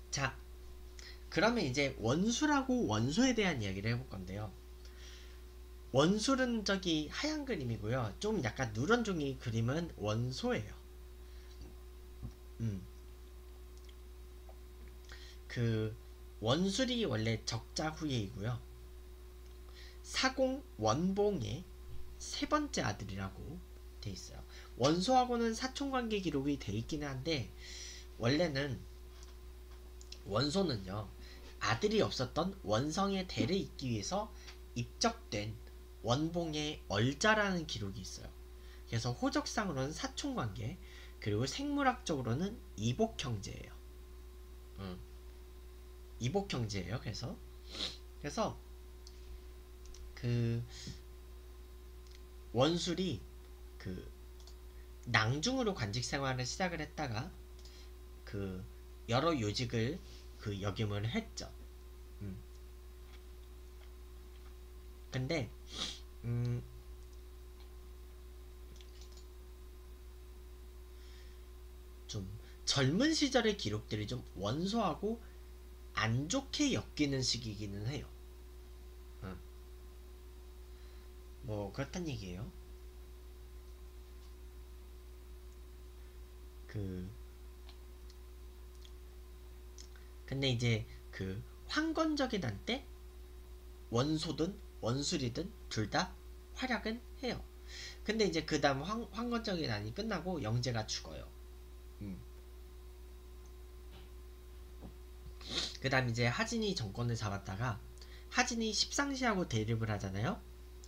자, 그러면 이제 원수라고 원소에 대한 이야기를 해볼 건데요. 원술은 저기 하얀 그림이고요. 좀 약간 누런 종이 그림은 원소예요. 음, 그 원술이 원래 적자 후예이고요. 사공 원봉의 세 번째 아들이라고 돼 있어요. 원소하고는 사촌관계 기록이 돼 있기는 한데 원래는 원소는요 아들이 없었던 원성의 대를 잇기 위해서 입적된 원봉의 얼자라는 기록이 있어요. 그래서 호적상으로는 사촌관계 그리고 생물학적으로는 이복형제예요. 이복형제예요. 그래서 그 원술이 그 낭중으로 관직 생활을 시작을 했다가 그 여러 요직을 그 역임을 했죠. 음. 근데 좀 젊은 시절의 기록들이 좀 원소하고 안 좋게 엮이는 시기이기는 해요. 뭐 그렇단 얘기예요. 그 근데 이제 그 황건적인 한때 원소든 원술이든 둘 다 활약은 해요. 근데 이제 그 다음 황건적인 난이 끝나고 영재가 죽어요. 그 다음 이제 하진이 정권을 잡았다가 하진이 십상시하고 대립을 하잖아요.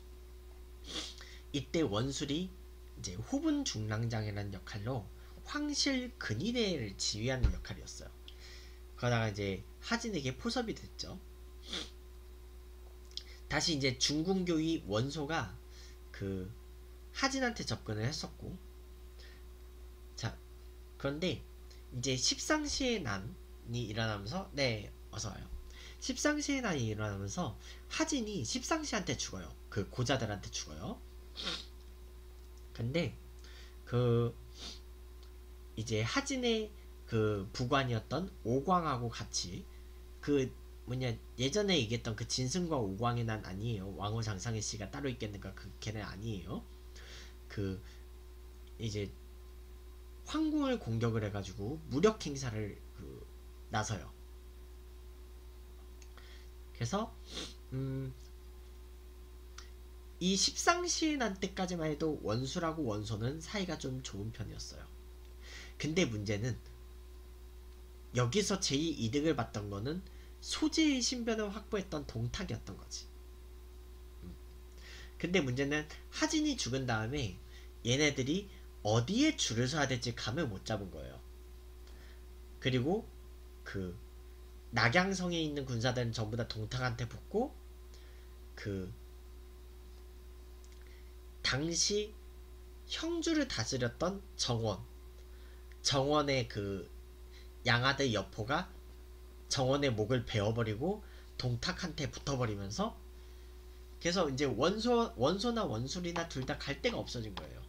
이때 원술이 이제 후분 중랑장이라는 역할로 황실 근위대를 지휘하는 역할이었어요. 그러다가 이제 하진에게 포섭이 됐죠. 다시 이제 중궁교의 원소가 그 하진한테 접근을 했었고, 자 그런데 이제 십상시의 난이 일어나면서 어서와요. 십상시의 난이 일어나면서 하진이 십상시한테 죽어요. 그 고자들한테 죽어요. 근데 그 이제 하진의 그 부관이었던 오광하고 같이 그 뭐냐 예전에 얘기했던 그 진승과 오광의 난 아니에요. 왕후 장상의 씨가 따로 있겠는가 그 걔네 아니에요. 그 이제 황궁을 공격을 해가지고 무력 행사를 나서요. 그래서 이 십상시의 난 때까지만 해도 원수라고 원소는 사이가 좀 좋은 편이었어요. 근데 문제는 여기서 제일 이득을 봤던 거는 소재의 신변을 확보했던 동탁이었던 거지. 근데 문제는 하진이 죽은 다음에 얘네들이 어디에 줄을 서야 될지 감을 못 잡은 거예요. 그리고 그 낙양성에 있는 군사들은 전부 다 동탁한테 붙고 그 당시 형주를 다스렸던 정원의 그 양아들 여포가 정원의 목을 베어버리고 동탁한테 붙어버리면서 그래서 이제 원소나 원술이나 둘 다 갈 데가 없어진 거예요.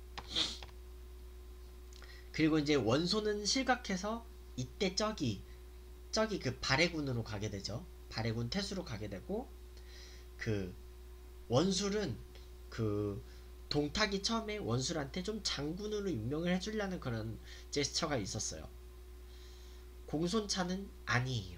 그리고 이제 원소는 실각해서 이때 저기 그 발해군으로 가게 되죠. 발해군 태수로 가게 되고 그 원술은 그 동탁이 처음에 원술한테 좀 장군으로 임명을 해주려는 그런 제스처가 있었어요. 공손차는 아니에요.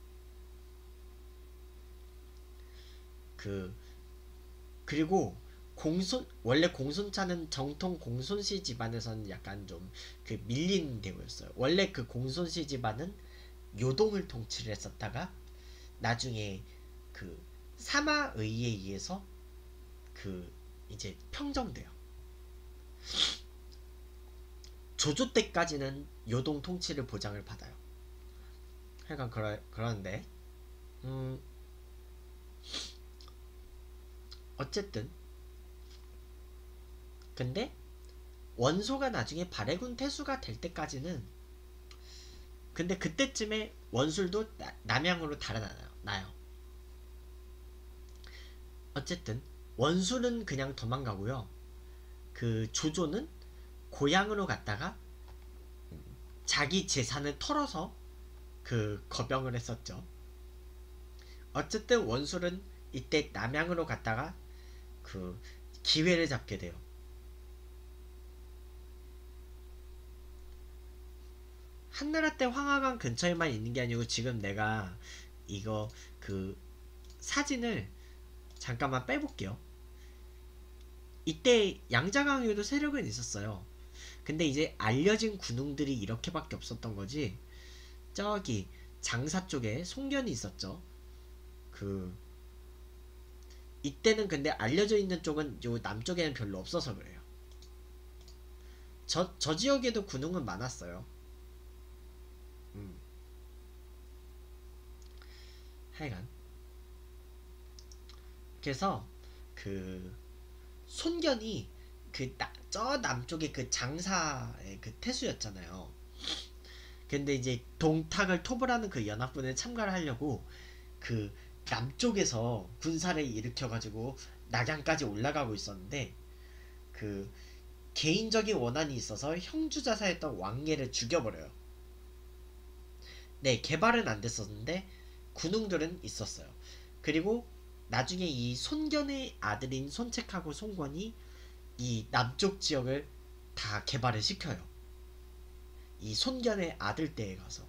그리고 원래 공손차는 정통 공손시 집안에서는 약간 좀 그 밀린 대우였어요. 원래 그 공손시 집안은 요동을 통치를 했었다가 나중에 그 사마의에 의해서 그 이제 평정돼요. 조조 때까지는 요동 통치를 보장을 받아요. 약간 그러는데 어쨌든 근데 원소가 나중에 발해군 태수가 될 때까지는 근데 그때쯤에 원술도 남양으로 달아나요. 어쨌든 원술은 그냥 도망가고요. 그 조조는 고향으로 갔다가 자기 재산을 털어서 그 거병을 했었죠. 어쨌든 원술은 이때 남양으로 갔다가 그 기회를 잡게 돼요. 한나라 때 황하강 근처에만 있는 게 아니고 지금 내가 이거 그 사진을 잠깐만 빼볼게요. 이때 양자강에도 세력은 있었어요. 근데 이제 알려진 군웅들이 이렇게밖에 없었던 거지. 저기 장사 쪽에 송견이 있었죠. 그 이때는 근데 알려져 있는 쪽은 요 남쪽에는 별로 없어서 그래요. 저 지역에도 군웅은 많았어요. 음. 하여간 그래서 그 손견이 저 남쪽에 그 장사의 그 태수였잖아요. 근데 이제 동탁을 토벌하는 그 연합군에 참가를 하려고 그 남쪽에서 군사를 일으켜가지고 낙양까지 올라가고 있었는데 그 개인적인 원한이 있어서 형주자사였던 왕예를 죽여버려요. 네, 개발은 안 됐었는데 군웅들은 있었어요. 그리고 나중에 이 손견의 아들인 손책하고 손권이 이 남쪽 지역을 다 개발을 시켜요. 이 손견의 아들 때에 가서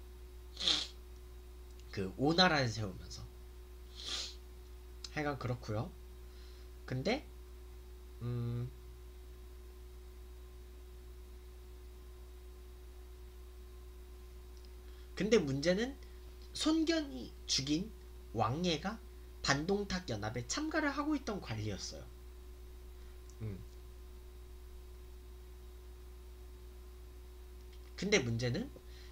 그 오나라를 세우면서. 하여간 그렇고요. 근데 근데 문제는 손견이 죽인 왕예가 반동탁 연합에 참가를 하고 있던 관리였어요. 근데 문제는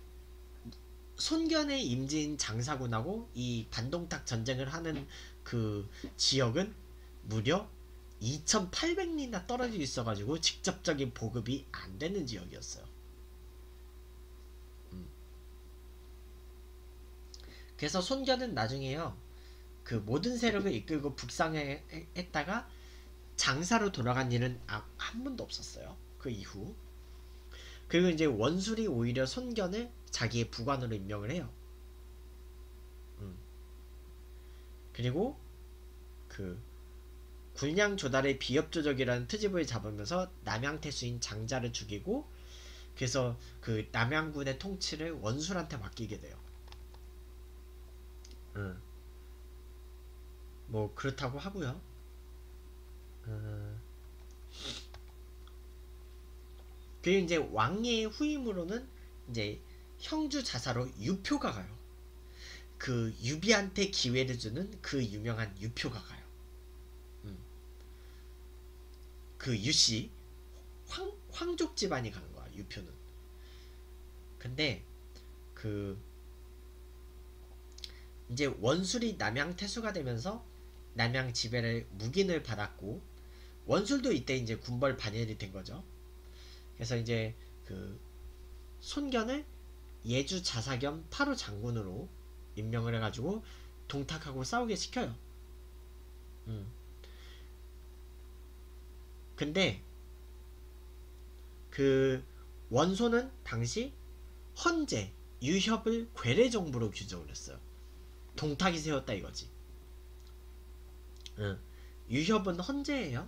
손견의 임진 장사군하고 이 반동탁 전쟁을 하는 그 지역은 무려 2800리나 떨어져 있어가지고 직접적인 보급이 안 되는 지역이었어요. 그래서 손견은 나중에요, 그 모든 세력을 이끌고 북상해 했다가 장사로 돌아간 일은 한 번도 없었어요. 그 이후. 그리고 이제 원술이 오히려 손견을 자기의 부관으로 임명을 해요. 그리고 그 군량 조달의 비협조적이라는 트집을 잡으면서 남양태수인 장자를 죽이고, 그래서 그 남양군의 통치를 원술한테 맡기게 돼요. 뭐 그렇다고 하고요. 그리고 이제 왕의 후임으로는 이제 형주 자사로 유표가 가요. 그 유비한테 기회를 주는 그 유명한 유표가 가요. 그 유씨 황족 집안이 간 거야, 유표는. 근데 그 이제 원술이 남양 태수가 되면서 남양 지배를 묵인을 받았고, 원술도 이때 이제 군벌 반열이 된 거죠. 그래서 이제 그 손견을 예주 자사겸 8호 장군으로 임명을 해가지고 동탁하고 싸우게 시켜요. 근데 그 원소는 당시 헌재 유협을 괴뢰 정부로 규정을 했어요. 동탁이 세웠다 이거지. 유협은 헌재예요.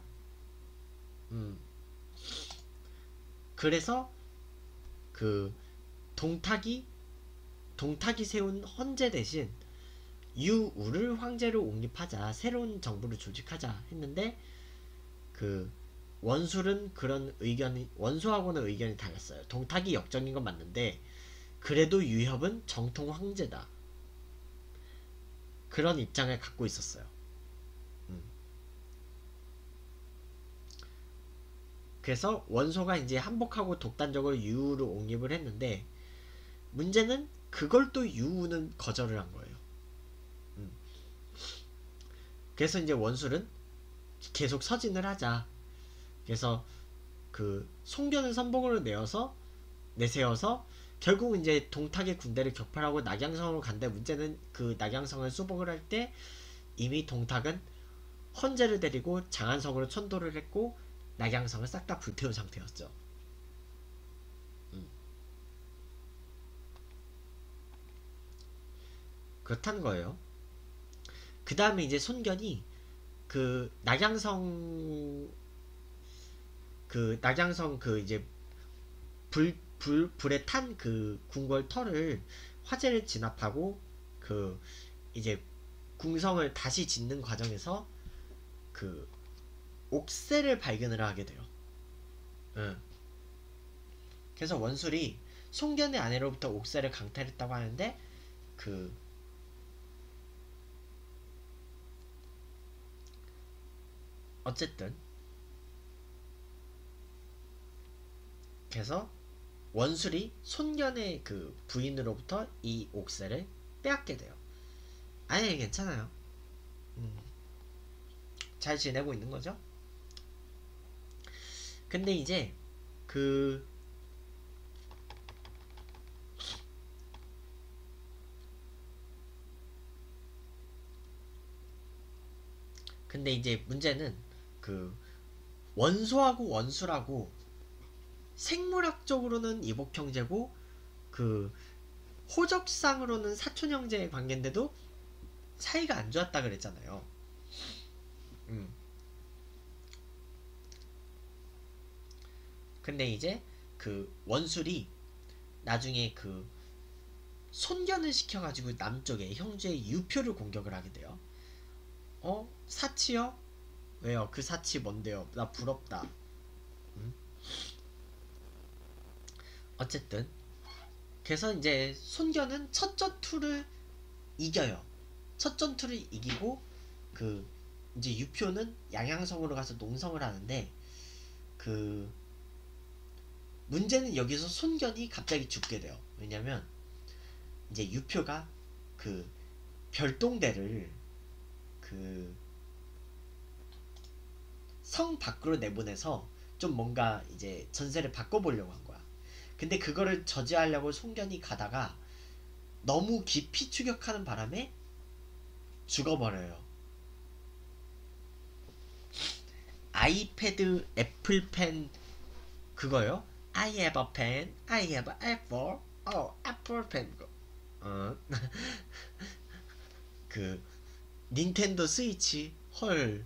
그래서 그 동탁이 세운 헌재 대신 유우를 황제로 옹립하자, 새로운 정부를 조직하자 했는데 그 원술은 그런 의견이, 원수하고는 의견이 달랐어요. 동탁이 역적인 건 맞는데 그래도 유협은 정통 황제다, 그런 입장을 갖고 있었어요. 그래서 원소가 이제 한복하고 독단적으로 유우를 옹립을 했는데 문제는 그걸 또 유우는 거절을 한 거예요. 그래서 이제 원술은 계속 서진을 하자. 그래서 그 송견을 선봉으로 내세워서 결국 이제 동탁의 군대를 격파하고 낙양성으로 간데, 문제는 그 낙양성을 수복을 할 때 이미 동탁은 헌재를 데리고 장안성으로 천도를 했고 낙양성을 싹 다 불태운 상태였죠. 그렇다는 거예요. 그 다음에 이제 손견이 그 낙양성 그 이제 불에 탄 그 궁궐 털을 화재를 진압하고 그 이제 궁성을 다시 짓는 과정에서 그 옥새를 발견을 하게 돼요. 응. 그래서 원술이 송견의 아내로부터 옥새를 강탈했다고 하는데 그 어쨌든 그래서 원술이 손견의 그 부인으로부터 이 옥새를 빼앗게 돼요. 아니 괜찮아요. 음, 잘 지내고 있는 거죠. 근데 이제 그 근데 이제 문제는 그 원소하고 원수라고 생물학적으로는 이복 형제고 그 호적상으로는 사촌 형제의 관계인데도 사이가 안 좋았다 그랬잖아요. 음. 근데 이제 그 원술이 나중에 그 손견을 시켜가지고 남쪽에 형제의 유표를 공격을 하게 돼요. 사치요? 왜요? 그 사치 뭔데요? 나 부럽다. 음? 어쨌든 그래서 이제 손견은 첫 전투를 이겨요. 첫 전투를 이기고 그 이제 유표는 양양성으로 가서 농성을 하는데 그 문제는 여기서 손견이 갑자기 죽게 돼요. 왜냐면 이제 유표가 그 별동대를 그 성 밖으로 내보내서 좀 뭔가 이제 전세를 바꿔보려고 한 거야. 근데 그거를 저지하려고 손견이 가다가 너무 깊이 추격하는 바람에 죽어버려요. 아이패드 애플펜 그거요? I have a pen, I have an apple, apple pen. 어, 그 닌텐도 스위치 헐.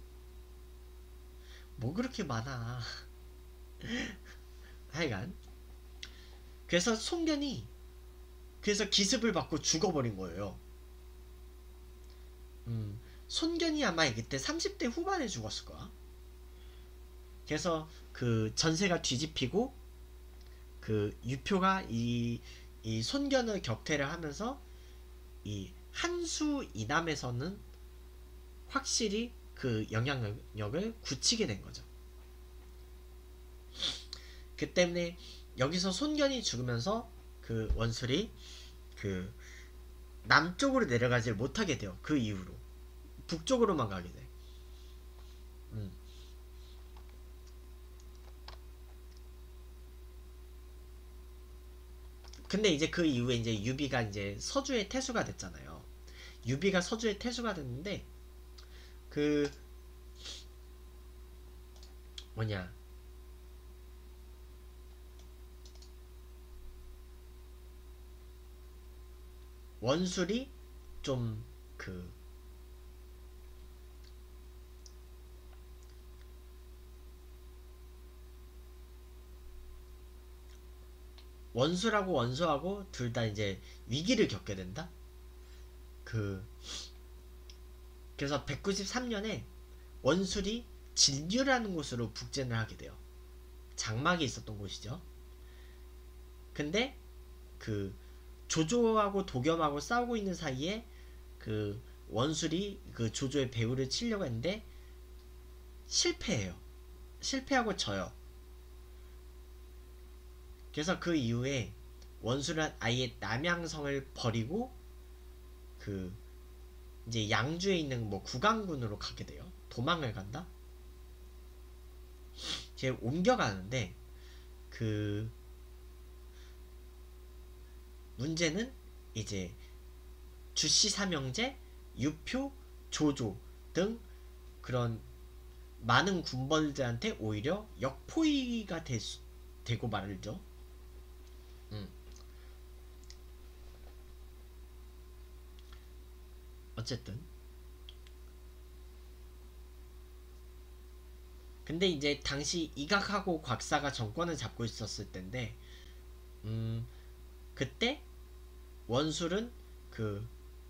뭐 그렇게 많아. 하여간 그래서 송견이 그래서 기습을 받고 죽어버린 거예요. 손견이 아마 그때 30대 후반에 죽었을 거야. 그래서 그 전세가 뒤집히고 그 유표가 이 손견을 격퇴를 하면서 이 한수 이남에서는 확실히 그 영향력을 굳히게 된 거죠. 그 때문에 여기서 손견이 죽으면서 그 원술이 그 남쪽으로 내려가지 못하게 돼요. 그 이후로 북쪽으로만 가게 돼. 음. 근데 이제 그 이후에 이제 유비가 이제 서주의 태수가 됐잖아요. 유비가 서주의 태수가 됐는데 그 뭐냐 원술이 좀 그 원수라고 원수하고 둘 다 이제 위기를 겪게 된다. 그 그래서 193년에 원술이 진류라는 곳으로 북진을 하게 돼요. 장막이 있었던 곳이죠. 근데 그 조조하고 도겸하고 싸우고 있는 사이에 그 원술이 그 조조의 배후를 치려고 했는데 실패해요. 실패하고 져요. 그래서 그 이후에 원술은 아예 남양성을 버리고 그 이제 양주에 있는 뭐 구강군으로 가게 돼요. 도망을 간다. 이제 옮겨가는데 그 문제는 이제 주씨 삼형제, 유표, 조조 등 그런 많은 군벌들한테 오히려 역포위가 되고 말죠. 음. 어쨌든 근데 이제 당시 이각하고 곽사가 정권을 잡고 있었을 때인데 그때 원술은 그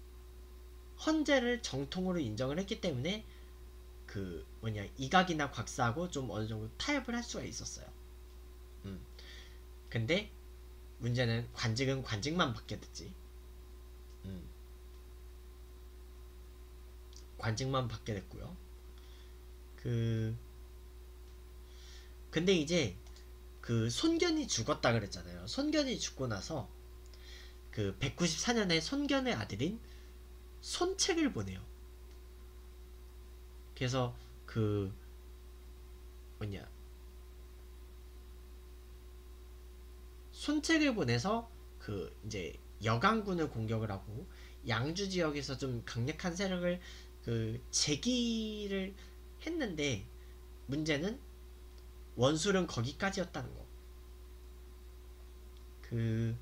헌재를 정통으로 인정을 했기 때문에 그 뭐냐 이각이나 곽사하고 좀 어느 정도 타협을 할 수가 있었어요. 근데 문제는 관직은 관직만 받게 됐지. 관직만 받게 됐고요. 그 근데 이제 그 손견이 죽었다 그랬잖아요. 손견이 죽고 나서 그 194년에 손견의 아들인 손책을 보내요. 그래서 그 뭐냐 손책을 보내서 그 이제 여강군을 공격을 하고 양주 지역에서 좀 강력한 세력을 그 제기를 했는데 문제는 원술은 거기까지였다는 거. 그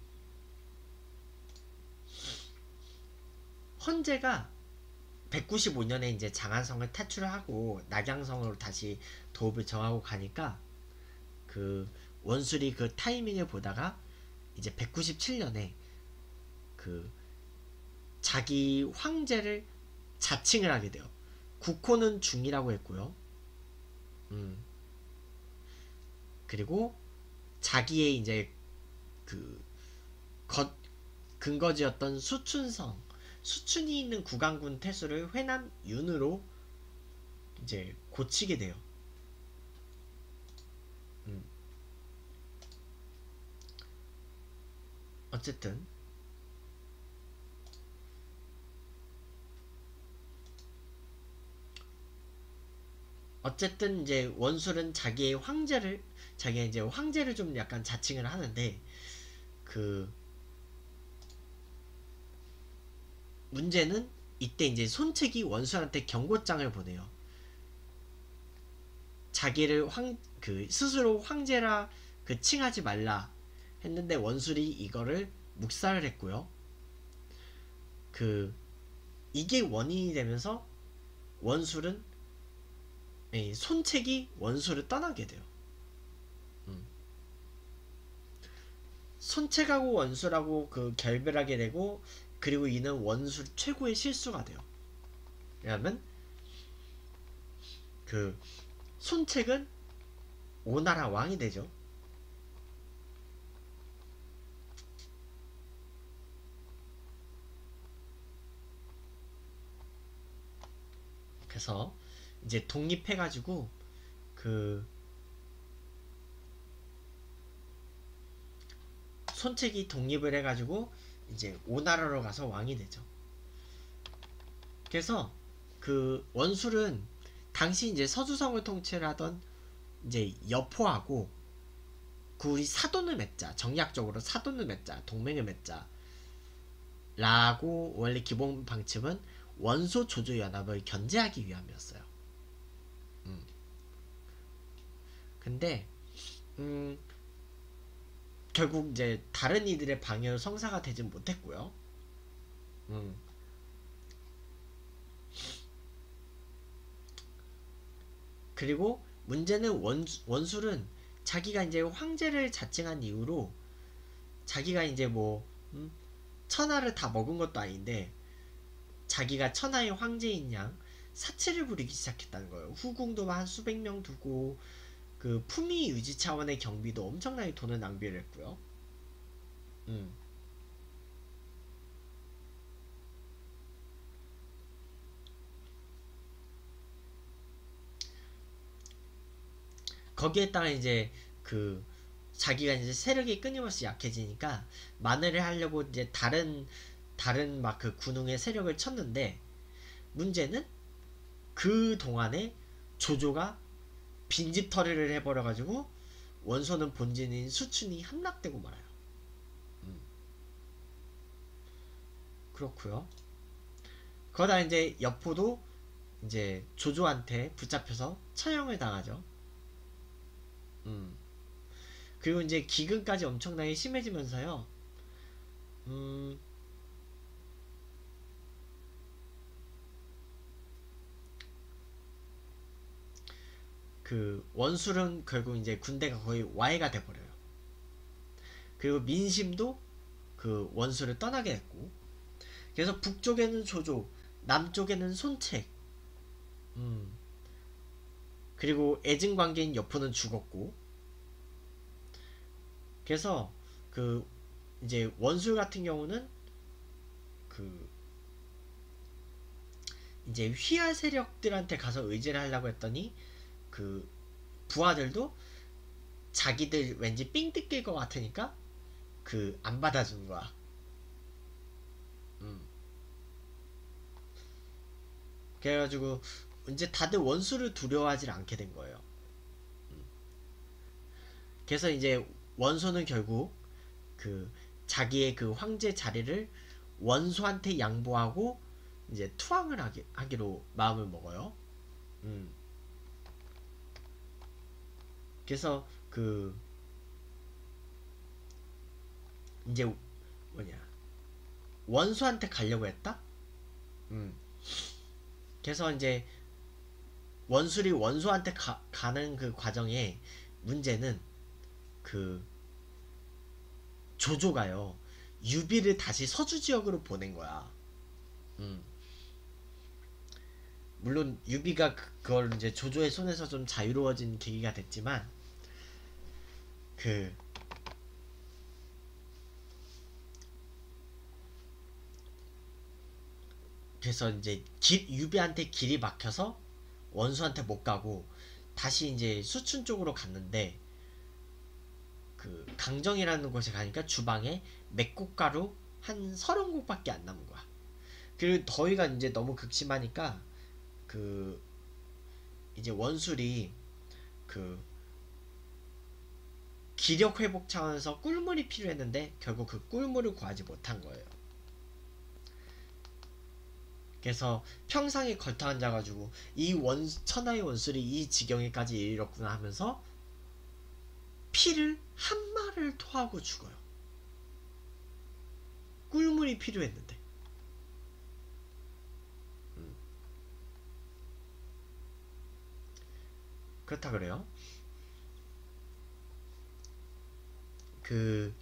헌재가 195년에 이제 장안성을 탈출을 하고 낙양성으로 다시 도읍을 정하고 가니까 그 원술이 그 타이밍을 보다가 이제 197년에 그 자기 황제를 자칭을 하게 돼요. 국호는 중이라고 했고요. 그리고 자기의 이제 그 근거지였던 수춘성, 수춘이 있는 구강군 태수를 회남 윤으로 이제 고치게 돼요. 어쨌든 이제 원술은 자기가 이제 황제를 좀 약간 자칭을 하는데 그 문제는 이때 이제 손책이 원술한테 경고장을 보내요. 자기를 스스로 황제라 그 칭하지 말라 했는데 원술이 이거를 묵살을 했고요. 그 이게 원인이 되면서 원술은 손책이 원술을 떠나게 돼요. 손책하고 원술하고 그 결별하게 되고 그리고 이는 원술 최고의 실수가 돼요. 왜냐하면 그 손책은 오나라 왕이 되죠. 그래서 이제 독립해가지고 그 손책이 독립을 해가지고 이제 오나라로 가서 왕이 되죠. 그래서 그 원술은 당시 이제 서주성을 통치를 하던 이제 여포하고 그 우리 사돈을 맺자, 정략적으로 사돈을 맺자, 동맹을 맺자 라고 원래 기본 방침은 원소 조조 연합을 견제하기 위함이었어요. 근데 결국 이제 다른 이들의 방해로 성사가 되진 못했고요. 그리고 문제는 원술은 자기가 이제 황제를 자칭한 이후로 자기가 이제 뭐 천하를 다 먹은 것도 아닌데 자기가 천하의 황제인 양 사치를 부리기 시작했다는 거예요. 후궁도 한 수백 명 두고 그 품위 유지 차원의 경비도 엄청나게 돈을 낭비를 했고요. 거기에다가 이제 그 자기가 이제 세력이 끊임없이 약해지니까 만회를 하려고 이제 다른 막 그 군웅의 세력을 쳤는데 문제는 그 동안에 조조가 빈집털이를 해버려가지고 원소는 본진인 수춘이 함락되고 말아요. 그렇고요. 거기다 이제 여포도 이제 조조한테 붙잡혀서 처형을 당하죠. 그리고 이제 기근까지 엄청나게 심해지면서요. 그 원술은 결국 이제 군대가 거의 와해가 돼버려요. 그리고 민심도 그 원술을 떠나게 됐고, 그래서 북쪽에는 조조, 남쪽에는 손책, 그리고 애증관계인 여포는 죽었고, 그래서 그 이제 원술 같은 경우는 그 이제 휘하 세력들한테 가서 의지를 하려고 했더니 그 부하들도 자기들 왠지 삥 뜯길 것 같으니까 그 안 받아준 거야. 음. 그래가지고 이제 다들 원수를 두려워하지 않게 된 거예요. 그래서 이제 원소는 결국 그 자기의 그 황제 자리를 원소한테 양보하고 이제 투항을 하기로 마음을 먹어요. 음. 그래서 그 이제 뭐냐 원소한테 가려고 했다. 음. 그래서 이제 원술이 원소한테 가는 그 과정에 문제는 그 조조가요 유비를 다시 서주 지역으로 보낸 거야. 음. 물론 유비가 그걸 이제 조조의 손에서 좀 자유로워진 계기가 됐지만 그 그래서 이제 유비한테 길이 막혀서 원수한테 못 가고 다시 이제 수춘 쪽으로 갔는데 그 강정이라는 곳에 가니까 주방에 맵곡가루 한 30곡밖에 안 남은 거야. 그리고 더위가 이제 너무 극심하니까 그 이제 원술이 그 기력 회복 차원에서 꿀물이 필요했는데 결국 그 꿀물을 구하지 못한 거예요. 그래서 평상에 걸터 앉아가지고 이 천하의 원술이 이 지경에까지 이르렀구나 하면서 피를 한 마를 토하고 죽어요. 꿀물이 필요했는데. 그렇다 그래요. 그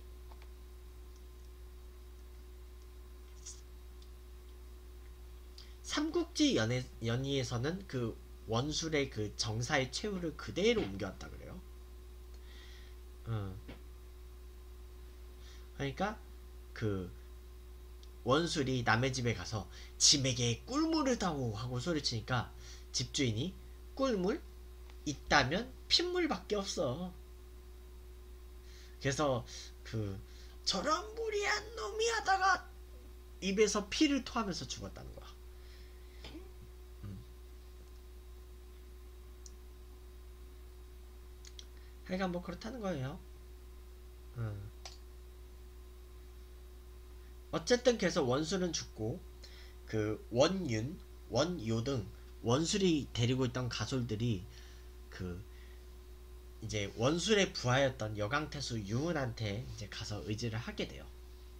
삼국지 연의에서는 그 원술의 그 정사의 최후를 그대로 옮겨왔다 그래요. 그러니까 그 원술이 남의 집에 가서 짐에게 꿀물을 다오 하고 소리치니까 집주인이 꿀물? 있다면 핏물밖에 없어. 그래서 그 저런 무리한 놈이 하다가 입에서 피를 토하면서 죽었다는 거야. 하여간 뭐 그렇다는 거예요. 어쨌든 그래서 원술은 죽고 그 원윤, 원요 등 원술이 데리고 있던 가솔들이 그 이제 원술의 부하였던 여강태수 유훈한테 이제 가서 의지를 하게 돼요.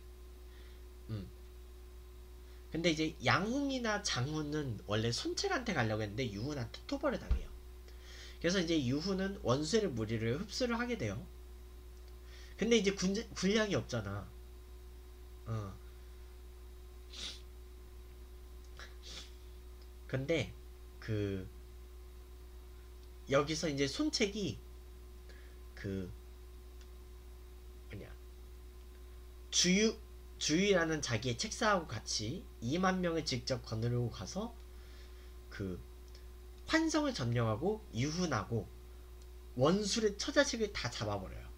근데 이제 양훈이나 장훈은 원래 손책한테 가려고 했는데 유훈한테 토벌을 당해요. 그래서 이제 유훈은 원술의 무리를 흡수를 하게 돼요. 근데 이제 군량이 없잖아. 근데 그 여기서 이제 손책이 그 뭐냐 주유라는 자기의 책사하고 같이 2만 명을 직접 거느리고 가서 그 환성을 점령하고 유훈하고 원술의 처자식을 다 잡아버려요.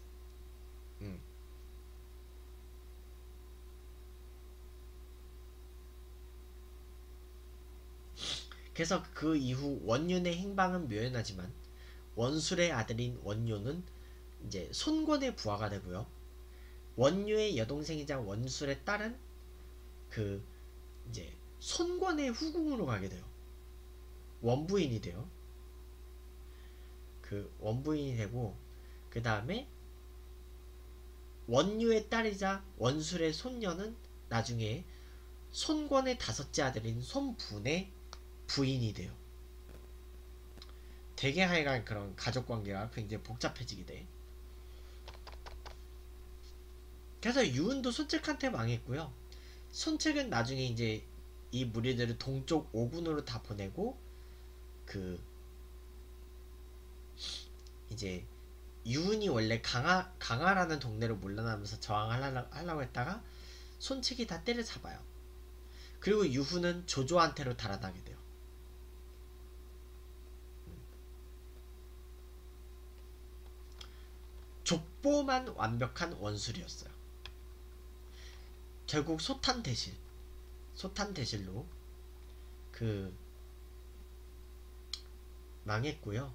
그래서 그 이후 원윤의 행방은 묘연하지만 원술의 아들인 원요는 이제 손권의 부하가 되고요. 원유의 여동생이자 원술의 딸은 그 이제 손권의 후궁으로 가게 돼요. 원부인이 돼요. 그 원부인이 되고 그 다음에 원유의 딸이자 원술의 손녀는 나중에 손권의 다섯째 아들인 손분의 부인이 돼요. 되게 하여간 그런 가족 관계가 굉장히 복잡해지게 돼. 그래서 유은도 손책한테 망했고요. 손책은 나중에 이제 이 무리들을 동쪽 오군으로 다 보내고 그 이제 유은이 원래 강하라는 동네로 물러나면서 저항하려고 했다가 손책이 다 때려잡아요. 그리고 유훈은 조조한테로 달아나게 돼요. 족보만 완벽한 원술이었어요. 결국 소탄대실로 그 망했고요.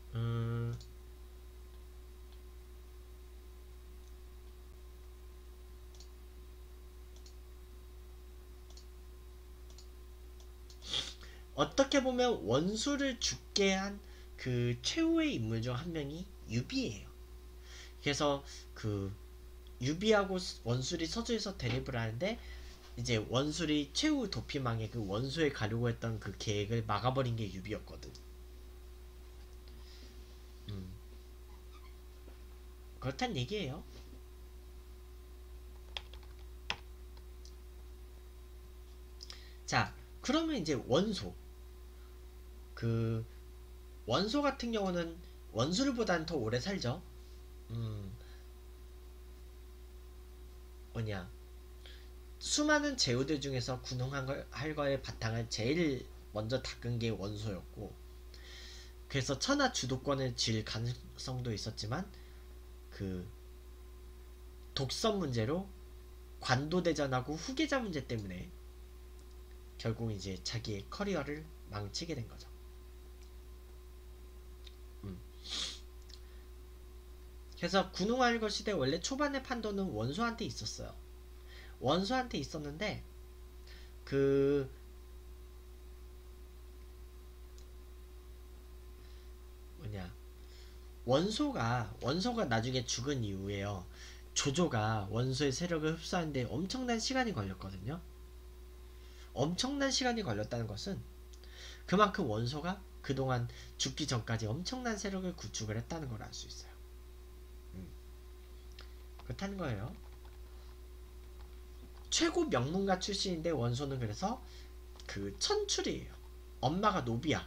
어떻게 보면 원수를 죽게 한 그 최후의 인물 중 한 명이 유비예요. 그래서 그 유비하고 원술이 서주에서 대립을 하는데 이제 원술이 최후 도피망에 그 원소에 가려고 했던 그 계획을 막아버린 게 유비였거든. 그렇단 얘기예요. 자, 그러면 이제 그 원소 같은 경우는 원술보다는 더 오래 살죠. 뭐냐, 수많은 제후들 중에서 군웅할 거의 바탕을 제일 먼저 닦은 게 원소였고, 그래서 천하 주도권을 쥘 가능성도 있었지만 그 독선 문제로 관도대전하고 후계자 문제 때문에 결국 이제 자기의 커리어를 망치게 된 거죠. 그래서 군웅할거 시대 원래 초반의 판도는 원소한테 있었어요. 원소한테 있었는데 그 뭐냐, 원소가 나중에 죽은 이후에요, 조조가 원소의 세력을 흡수하는데 엄청난 시간이 걸렸거든요. 엄청난 시간이 걸렸다는 것은 그만큼 원소가 그동안 죽기 전까지 엄청난 세력을 구축을 했다는 걸 알 수 있어요. 그렇다는 거예요. 최고 명문가 출신인데 원소는 그래서 그 천출이에요. 엄마가 노비야.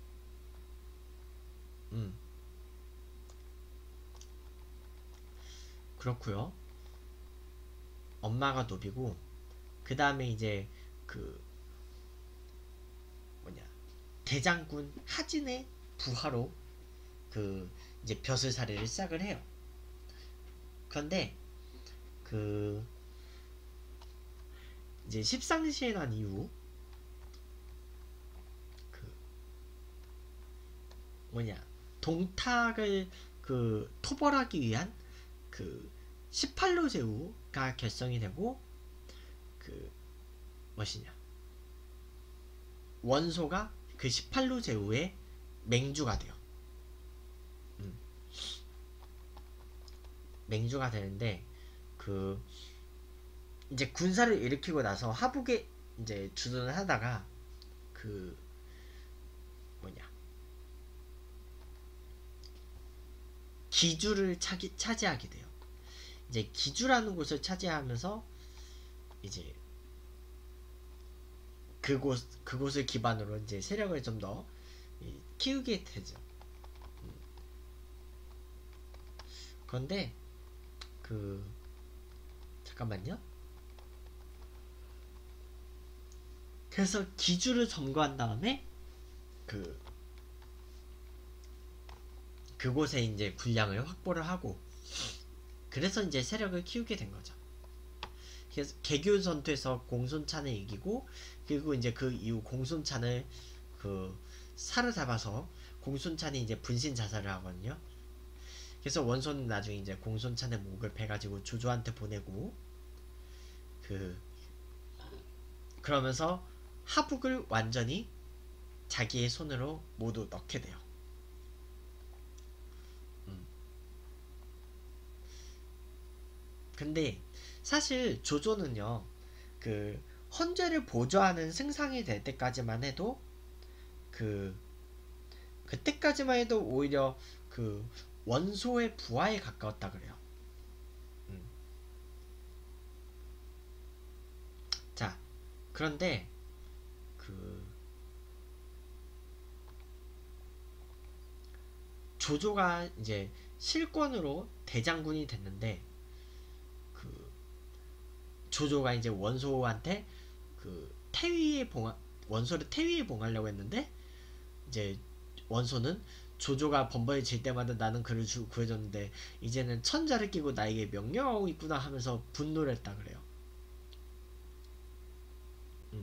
그렇고요. 엄마가 노비고 그 다음에 이제 그 뭐냐, 대장군 하진의 부하로 그 이제 벼슬살이를 시작을 해요. 그런데 그 이제 십상시에 난 이후 그 뭐냐, 동탁을 그 토벌하기 위한 그 18로 제후가 결성이 되고 그 무엇이냐, 원소가 그 18로 제후의 맹주가 돼요. 맹주가 되는데 그 이제 군사를 일으키고 나서 하북에 이제 주둔을 하다가 그 뭐냐, 기주를 차지하게 돼요. 이제 기주라는 곳을 차지하면서 이제 그곳을 기반으로 이제 세력을 좀 더 키우게 되죠. 그런데 그 잠깐만요. 그래서 기주를 점거한 다음에 그곳에 이제 군량을 확보를 하고 그래서 이제 세력을 키우게 된 거죠. 그래서 개교 전투에서 공손찬을 이기고 그리고 이제 그 이후 공손찬을 그 사로잡아서 공손찬이 이제 분신 자살을 하거든요. 그래서 원소는 나중에 이제 공손찬의 목을 베가지고 조조한테 보내고 그러면서 하북을 완전히 자기의 손으로 모두 넣게 돼요. 근데 사실 조조는요, 그 헌죄를 보조하는 승상이 될 때까지만 해도 그 그때까지만 해도 오히려 그 원소의 부하에 가까웠다 그래요. 음. 자, 그런데 그 조조가 이제 실권으로 대장군이 됐는데, 그 조조가 이제 원소한테 그 원소를 태위에 봉하려고 했는데, 이제 원소는 조조가 번번이 질 때마다 나는 그를 구해줬는데 이제는 천자를 끼고 나에게 명령하고 있구나 하면서 분노를 했다 그래요. 음.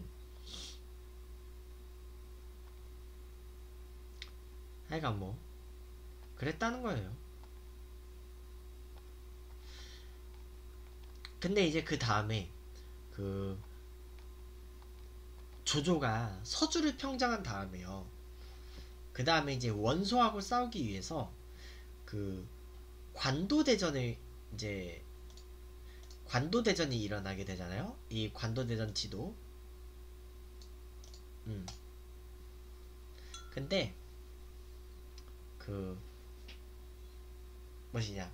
하여간 뭐 그랬다는 거예요. 근데 이제 그 다음에 그 조조가 서주를 평정한 다음에요. 그 다음에 이제 원소하고 싸우기 위해서 그 관도대전을 이제 관도대전이 일어나게 되잖아요. 이 관도대전 지도. 근데 그 뭐시냐,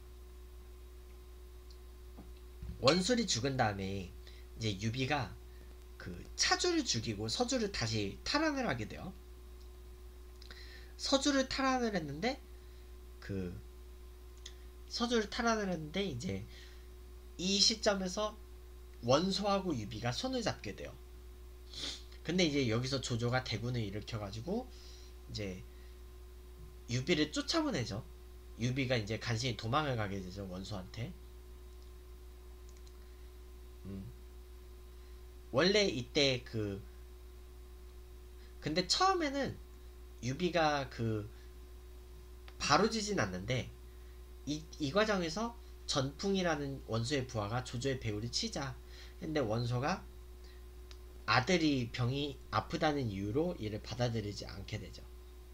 원술이 죽은 다음에 이제 유비가 그 차주를 죽이고 서주를 다시 탈환을 하게 돼요. 서주를 탈환을 했는데 그 서주를 탈환을 했는데 이제 이 시점에서 원소하고 유비가 손을 잡게 돼요. 근데 이제 여기서 조조가 대군을 일으켜가지고 이제 유비를 쫓아보내죠. 유비가 이제 간신히 도망을 가게 되죠, 원소한테. 원래 이때 근데 처음에는 유비가 바로 지진 않는데 이 과정에서 전풍이라는 원소의 부하가 조조의 배후를 치자. 근데 원소가 아들이 병이 아프다는 이유로 이를 받아들이지 않게 되죠.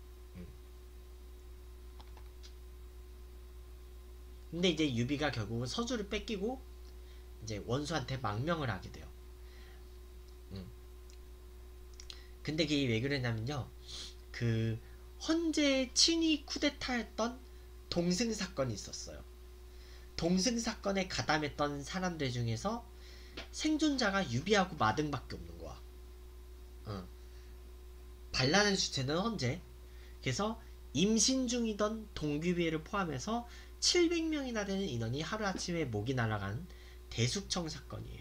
근데 이제 유비가 결국은 서주를 뺏기고 이제 원소한테 망명을 하게 돼요. 근데 그게 왜 그러냐면요, 헌재 친위 쿠데타했던 동승 사건이 있었어요. 동승 사건에 가담했던 사람들 중에서 생존자가 유비하고 마등밖에 없는 거야. 반란의 주체는 헌재. 그래서 임신 중이던 동규비를 포함해서 700명이나 되는 인원이 하루아침에 목이 날아간 대숙청 사건이에요.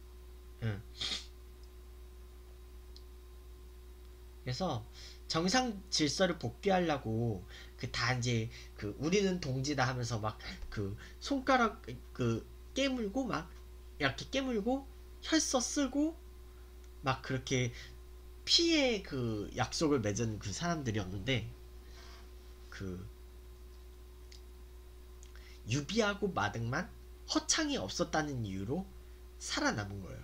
그래서 정상 질서를 복귀하려고 다 이제 우리는 동지다 하면서 막 손가락 깨물고 막 이렇게 깨물고 혈서 쓰고 막 그렇게 피해 약속을 맺은 사람들이었는데, 유비하고 마등만 허창이 없었다는 이유로 살아남은 거예요.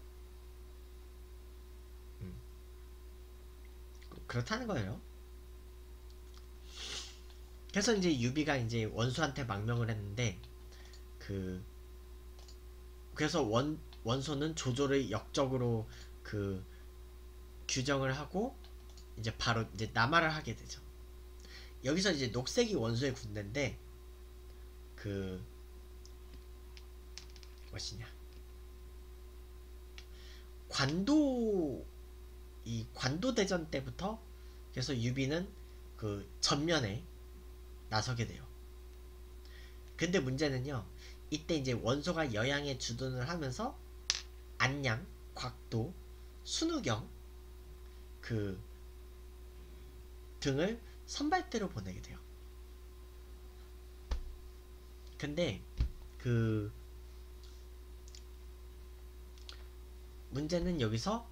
그렇다는 거예요. 그래서 이제 유비가 이제 원소한테 망명을 했는데 그래서 원소는 조조를 역적으로 규정을 하고 이제 바로 이제 남하를 하게 되죠. 여기서 이제 녹색이 원소의 군대인데 무엇이냐, 관도대전 때부터 그래서 유비는 전면에 나서게 돼요. 근데 문제는요, 이때 이제 원소가 여양에 주둔을 하면서 안양, 곽도, 순우경 등을 선발대로 보내게 돼요. 근데 문제는 여기서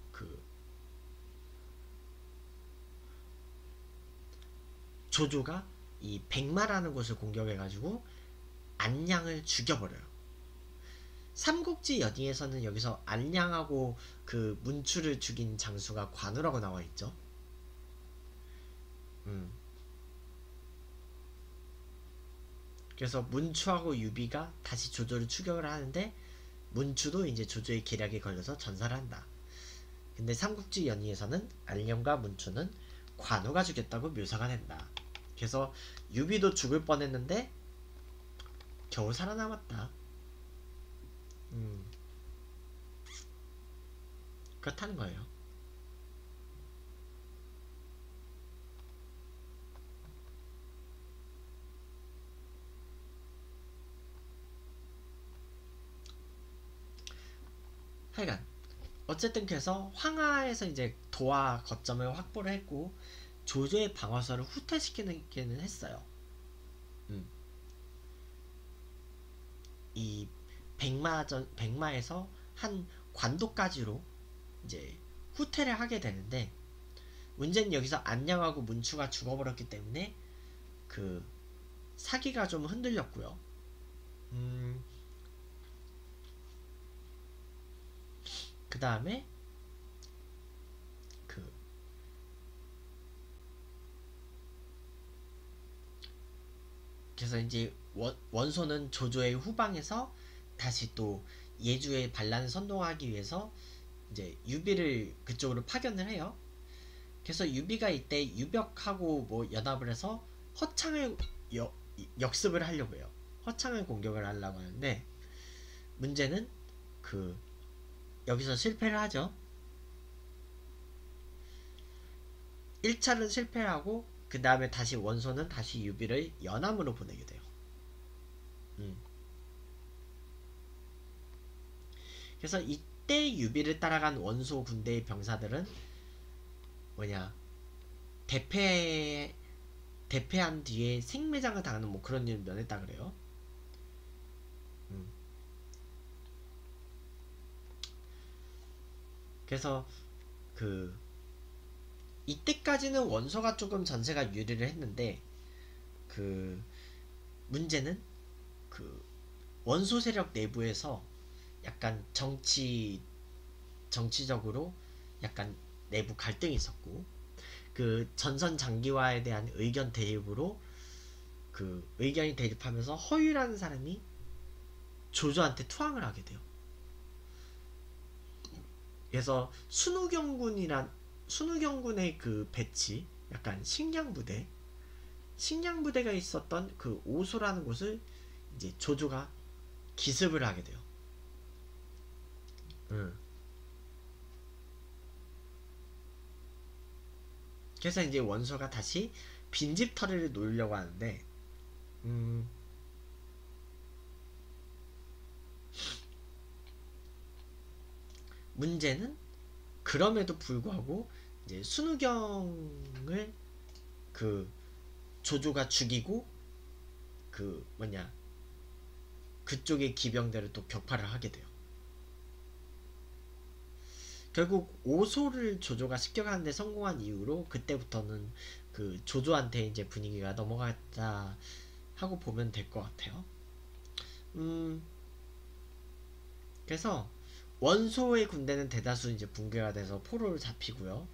조조가 이 백마라는 곳을 공격해가지고 안량을 죽여버려요. 삼국지 연의에서는 여기서 안량하고 문추를 죽인 장수가 관우라고 나와있죠. 그래서 문추하고 유비가 다시 조조를 추격을 하는데 문추도 이제 조조의 계략에 걸려서 전사를 한다. 근데 삼국지 연의에서는 안녕과 문추는 관우가 죽였다고 묘사가 된다. 그래서 유비도 죽을 뻔했는데 겨우 살아남았다. 그렇다는 거예요. 하여간 어쨌든 그래서 황하에서 이제 도하 거점을 확보를 했고 조조의 방어선을 후퇴시키는 했어요. 이 백마에서 한 관도까지로 이제 후퇴를 하게 되는데 문제는 여기서 안녕하고 문추가 죽어버렸기 때문에 그 사기가 좀 흔들렸고요. 그 다음에 그 그래서 이제 원소는 조조의 후방에서 다시 또 예주의 반란을 선동하기 위해서 이제 유비를 그쪽으로 파견을 해요. 그래서 유비가 이때 유벽하고 뭐 연합을 해서 허창을 역습을 하려고 해요. 허창을 공격을 하려고 하는데 문제는 그 여기서 실패를 하죠. 1차는 실패를 하고 그 다음에 다시 원소는 다시 유비를 연함으로 보내게 돼요. 그래서 이때 유비를 따라간 원소 군대의 병사들은 뭐냐 대패한 뒤에 생매장을 당하는 뭐 그런 일을 면했다 그래요. 그래서 그 이때까지는 원소가 조금 전세가 유리를 했는데 그 문제는 그 원소 세력 내부에서 약간 정치적으로 약간 내부 갈등이 있었고 그 전선 장기화에 대한 의견 대립으로 그 의견이 대립하면서 허유라는 사람이 조조한테 투항을 하게 돼요. 그래서 순우경군의 그 배치 약간 식량부대가 있었던 그 오소라는 곳을 이제 조조가 기습을 하게 돼요. 그래서 이제 원소가 다시 빈집털이를 놓으려고 하는데 문제는 그럼에도 불구하고 이제 순우경을 그 조조가 죽이고 그 뭐냐 그쪽의 기병대를 또 격파를 하게 돼요. 결국 오소를 조조가 습격하는데 성공한 이후로 그때부터는 그 조조한테 이제 분위기가 넘어갔다 하고 보면 될 것 같아요. 그래서 원소의 군대는 대다수 이제 붕괴가 돼서 포로를 잡히고요.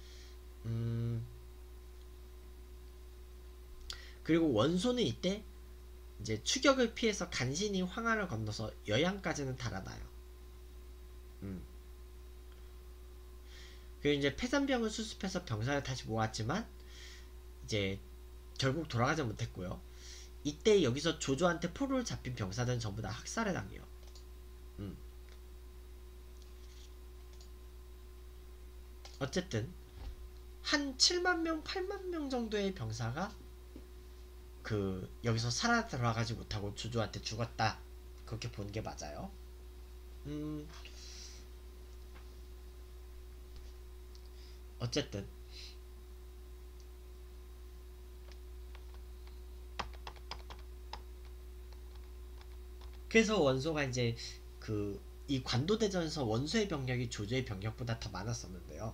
그리고 원소는 이때 이제 추격을 피해서 간신히 황하를 건너서 여양까지는 달아나요. 그리고 이제 폐산병을 수습해서 병사를 다시 모았지만 이제 결국 돌아가지 못했고요. 이때 여기서 조조한테 포로를 잡힌 병사들은 전부 다 학살을 당해요. 어쨌든 한 7만 명, 8만 명 정도의 병사가 그 여기서 살아 돌아가지 못하고 조조한테 죽었다. 그렇게 보는 게 맞아요. 어쨌든 그래서 원소가 이제 그 이 관도대전에서 원소의 병력이 조조의 병력보다 더 많았었는데요.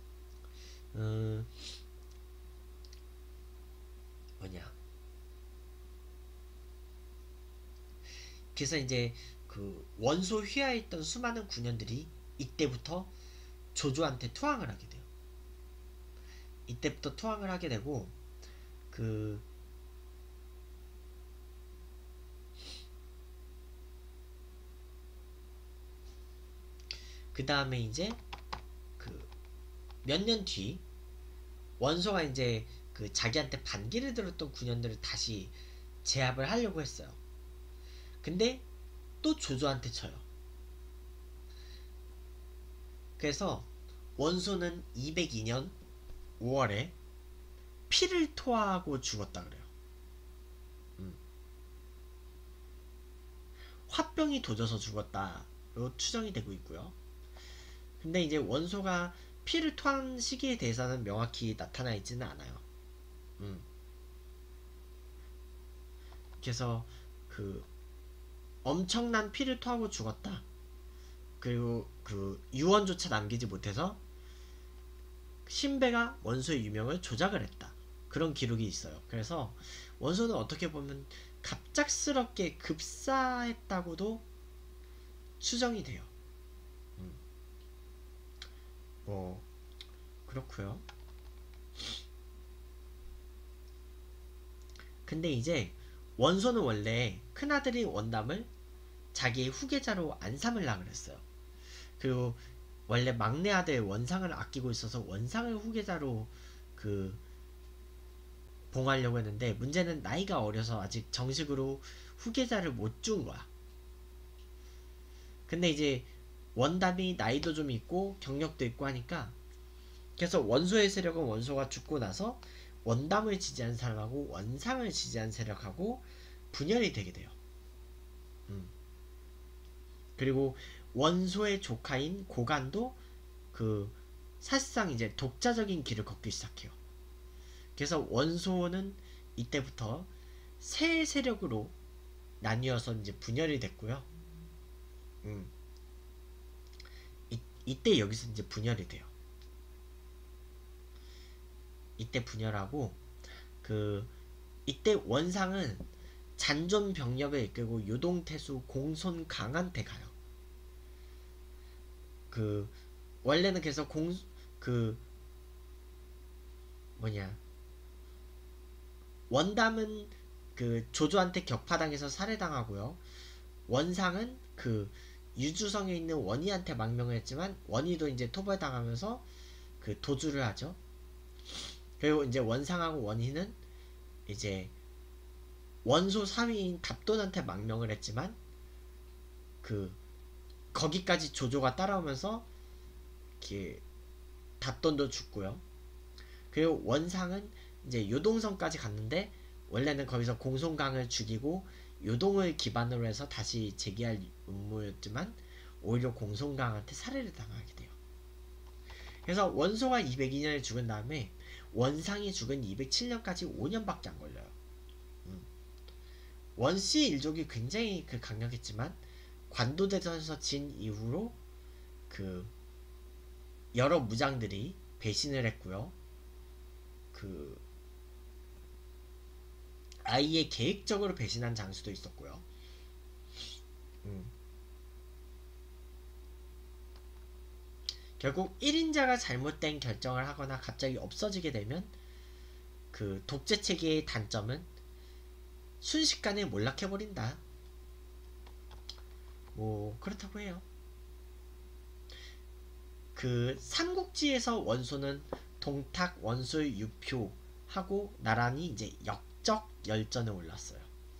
뭐냐 그래서 이제 그 원소 휘하에 있던 수많은 군현들이 이때부터 조조한테 투항을 하게 돼요. 이때부터 투항을 하게 되고 그 다음에 이제 그 몇 년 뒤 원소가 이제 그 자기한테 반기를 들었던 군현들을 다시 제압을 하려고 했어요. 근데 또 조조한테 쳐요. 그래서 원소는 202년 5월에 피를 토하고 죽었다 그래요. 화병이 도져서 죽었다로 추정이 되고 있고요. 근데 이제 원소가 피를 토한 시기에 대해서는 명확히 나타나 있지는 않아요. 음. 그래서 그 엄청난 피를 토하고 죽었다. 그리고 그 유언조차 남기지 못해서 신배가 원소의 유명을 조작을 했다. 그런 기록이 있어요. 그래서 원소는 어떻게 보면 갑작스럽게 급사했다고도 추정이 돼요. 뭐 그렇고요. 근데 이제 원소는 원래 큰아들이 원담을 자기의 후계자로 안 삼으려고 그랬어요. 그리고 원래 막내 아들 원상을 아끼고 있어서 원상을 후계자로 그 봉하려고 했는데 문제는 나이가 어려서 아직 정식으로 후계자를 못 준 거야. 근데 이제 원담이 나이도 좀 있고 경력도 있고 하니까 그래서 원소의 세력은 원소가 죽고 나서 원담을 지지한 사람하고 원상을 지지한 세력하고 분열이 되게 돼요. 그리고 원소의 조카인 고간도 그 사실상 이제 독자적인 길을 걷기 시작해요. 그래서 원소는 이때부터 세 세력으로 나뉘어서 이제 분열이 됐고요. 음. 이때 여기서 이제 분열이 돼요. 이때 분열하고 그 이때 원상은 잔존 병력을 이끌고 요동태수 공손 강한테 가요. 그 원래는 그래서 그 뭐냐 원담은 그 조조한테 격파당해서 살해당하고요. 원상은 그 유주성에 있는 원희한테 망명을 했지만 원희도 이제 토벌당하면서 그 도주를 하죠. 그리고 이제 원상하고 원희는 이제 원소 3위인 답돈한테 망명을 했지만 그 거기까지 조조가 따라오면서 이렇게 답돈도 죽고요. 그리고 원상은 이제 요동성까지 갔는데 원래는 거기서 공손강을 죽이고 요동을 기반으로 해서 다시 재기할 음모였지만 오히려 공손강한테 살해를 당하게 돼요. 그래서 원소가 202년에 죽은 다음에 원상이 죽은 207년까지 5년밖에 안 걸려요. 원씨 일족이 굉장히 그 강력했지만 관도대전에서 진 이후로 그 여러 무장들이 배신을 했고요. 그 아예 계획적으로 배신한 장수도 있었고요. 결국 1인자가 잘못된 결정을 하거나 갑자기 없어지게 되면 그 독재 체계의 단점은 순식간에 몰락해버린다. 뭐 그렇다고 해요. 그 삼국지에서 원소는 동탁 원술 유표하고 나란히 이제 역적 열전에 올랐어요.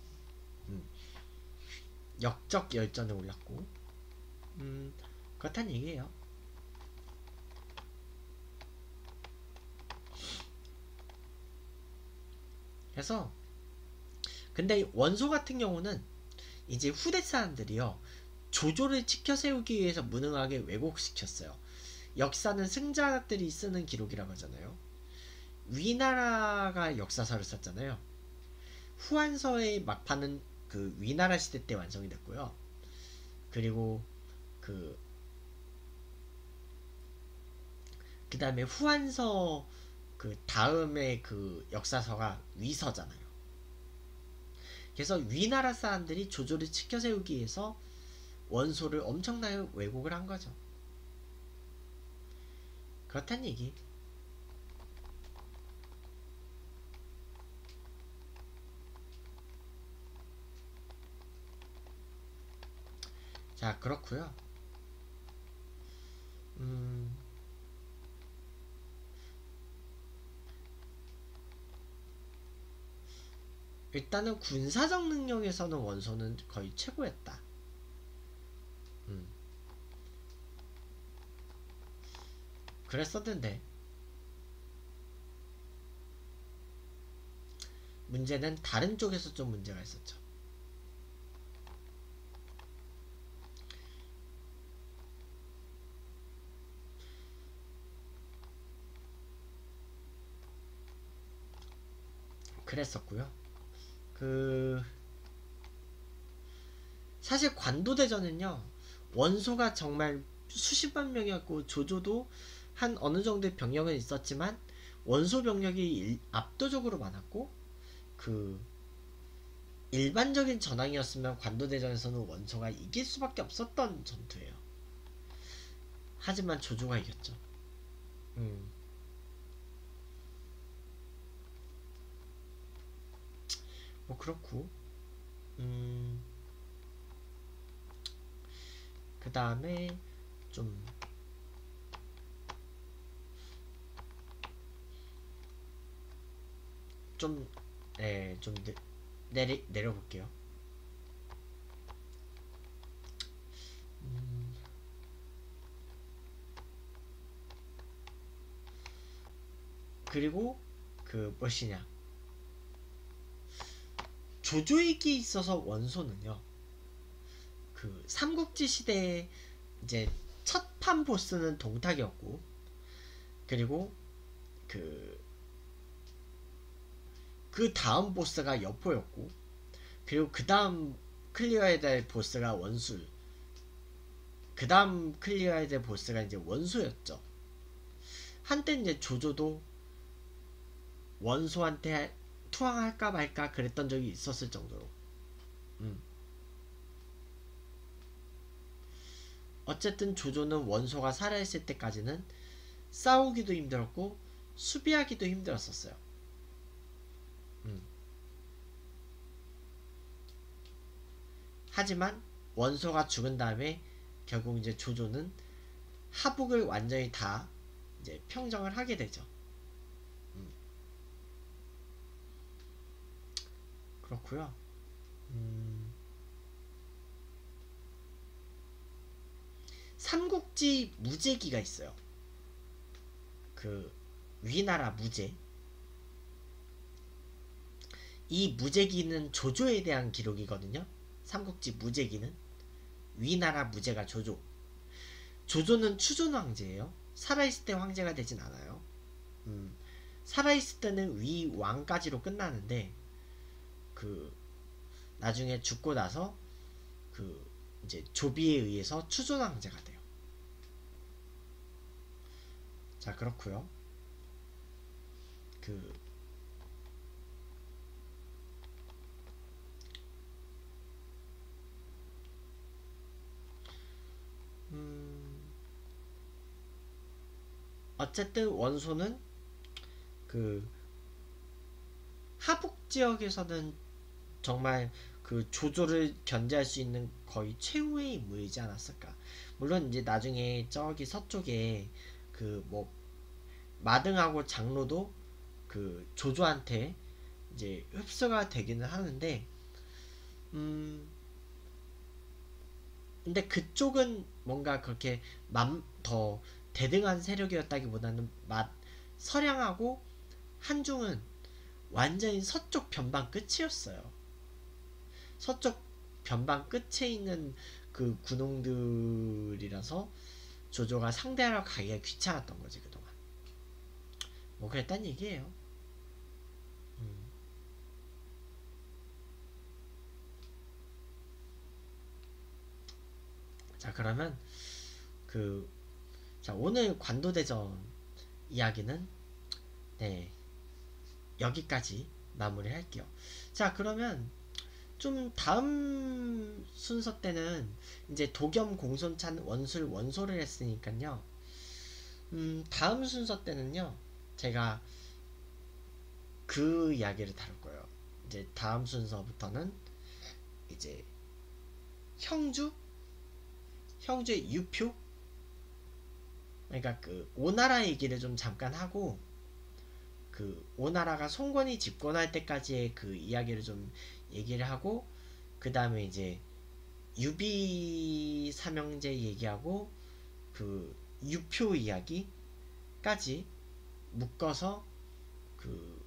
역적 열전에 올랐고 그렇단 얘기예요. 그래서 근데 원소 같은 경우는 이제 후대 사람들이요 조조를 지켜 세우기 위해서 무능하게 왜곡시켰어요. 역사는 승자들이 쓰는 기록이라고 하잖아요. 위나라가 역사서를 썼잖아요. 후한서의 막판은 그 위나라 시대 때 완성이 됐고요. 그리고 그 다음에 후한서 그 다음에 그 역사서가 위서잖아요. 그래서 위나라 사람들이 조조를 지켜 세우기 위해서 원소를 엄청나게 왜곡을 한 거죠. 그렇단 얘기. 자, 그렇고요. 일단은 군사적 능력에서는 원소는 거의 최고였다. 그랬었는데 문제는 다른 쪽에서 좀 문제가 있었죠. 그랬었고요. 사실 관도대전은요, 원소가 정말 수십만 명이었고 조조도 한 어느 정도의 병력은 있었지만 원소 병력이 압도적으로 많았고, 일반적인 전황이었으면 관도대전에서는 원소가 이길 수밖에 없었던 전투예요. 하지만 조조가 이겼죠. 뭐 그렇고, 그 다음에 좀 내려볼게요. 그리고 무엇이냐, 조조에게 있어서 원소는요, 삼국지 시대에 이제 첫 판 보스는 동탁이었고, 그리고 그 다음 보스가 여포였고, 그리고 그 다음 클리어해야 될 보스가 원술, 그 다음 클리어해야 될 보스가 이제 원소였죠. 한때 이제 조조도 원소한테 투항할까 말까 그랬던 적이 있었을 정도로. 어쨌든 조조는 원소가 살아있을 때까지는 싸우기도 힘들었고 수비하기도 힘들었었어요. 하지만 원소가 죽은 다음에 결국 이제 조조는 하북을 완전히 다 이제 평정을 하게 되죠. 그렇고요. 삼국지 무제기가 있어요. 위나라 무제. 이 무제기는 조조에 대한 기록이거든요. 삼국지 무제기는 위나라 무제가 조조. 조조는 추존 황제예요. 살아있을 때 황제가 되진 않아요. 살아있을 때는 위 왕까지로 끝나는데 나중에 죽고 나서 이제 조비에 의해서 추존 황제가 돼요. 자, 그렇고요. 어쨌든 원소는 하북 지역에서는 정말 조조를 견제할 수 있는 거의 최후의 인물이지 않았을까. 물론 이제 나중에 저기 서쪽에 마등하고 장로도 조조한테 이제 흡수가 되기는 하는데, 근데 그쪽은 뭔가 그렇게 더 대등한 세력이었다기보다는 서량하고 한중은 완전히 서쪽 변방 끝이었어요. 서쪽 변방 끝에 있는 군웅들이라서 조조가 상대하러 가기가 귀찮았던 거지 그동안. 뭐 그랬단 얘기예요. 자, 그러면 오늘 관도대전 이야기는 여기까지 마무리할게요. 자, 그러면 좀 다음 순서 때는 이제 도겸 공손찬 원술 원소를 했으니까요. 다음 순서 때는요, 제가 그 이야기를 다룰 거예요. 이제 다음 순서부터는 이제 형주의 유표, 그러니까 오나라 얘기를 좀 잠깐 하고 그 오나라가 송건이 집권할 때까지의 그 이야기를 좀 얘기를 하고, 그 다음에 이제 유비 삼형제 얘기하고 그 유표 이야기까지 묶어서 그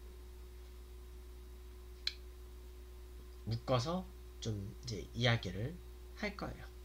묶어서 좀 이제 이야기를 할 거예요.